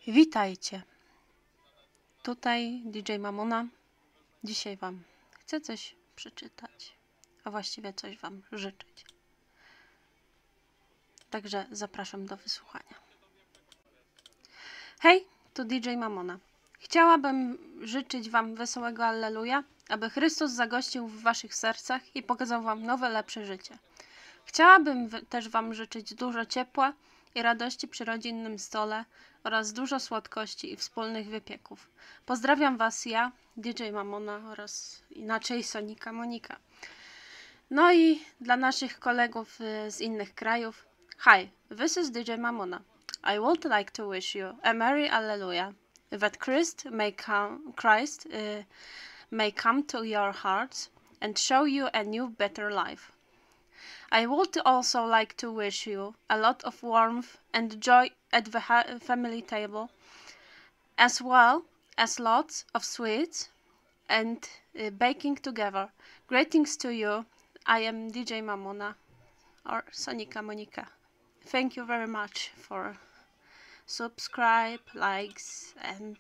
Witajcie. Tutaj DJ Mamona. Dzisiaj Wam chcę coś przeczytać, a właściwie coś Wam życzyć. Także zapraszam do wysłuchania. Hej, tu DJ Mamona. Chciałabym życzyć Wam wesołego Alleluja, aby Chrystus zagościł w Waszych sercach i pokazał Wam nowe, lepsze życie. Chciałabym też Wam życzyć dużo ciepła i radości przy rodzinnym stole oraz dużo słodkości i wspólnych wypieków. Pozdrawiam Was ja, DJ Mamona oraz inaczej Sonika Monika. No i dla naszych kolegów z innych krajów. Hi, this is DJ Mamona. I would like to wish you a Merry Alleluia, that Christ may come to your hearts and show you a new, better life. I would also like to wish you a lot of warmth and joy at the family table, as well as lots of sweets and baking together. Greetings to you. I am DJ Mamona or Sonika Monika. Thank you very much for subscribe, likes and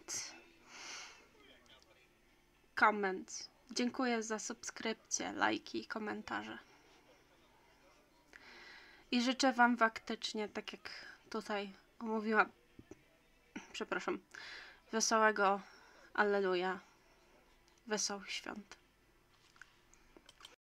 comments. Dziękuję za subskrypcje, lajki i komentarze. I życzę Wam faktycznie, tak jak tutaj omówiłam, wesołego Alleluja, wesołych świąt.